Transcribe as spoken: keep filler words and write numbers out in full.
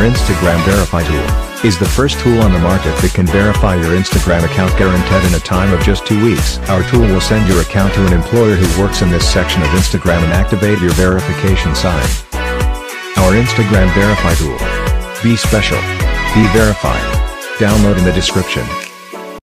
Our Instagram Verify tool is the first tool on the market that can verify your Instagram account guaranteed in a time of just two weeks. Our tool will send your account to an employer who works in this section of Instagram and activate your verification sign. Our Instagram Verify tool. Be special. Be verified. Download in the description.